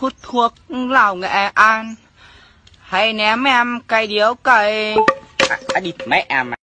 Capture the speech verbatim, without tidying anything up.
hút thuốc lào Nghệ An, hay ném em cây điếu cày. À, à đi mẹ em.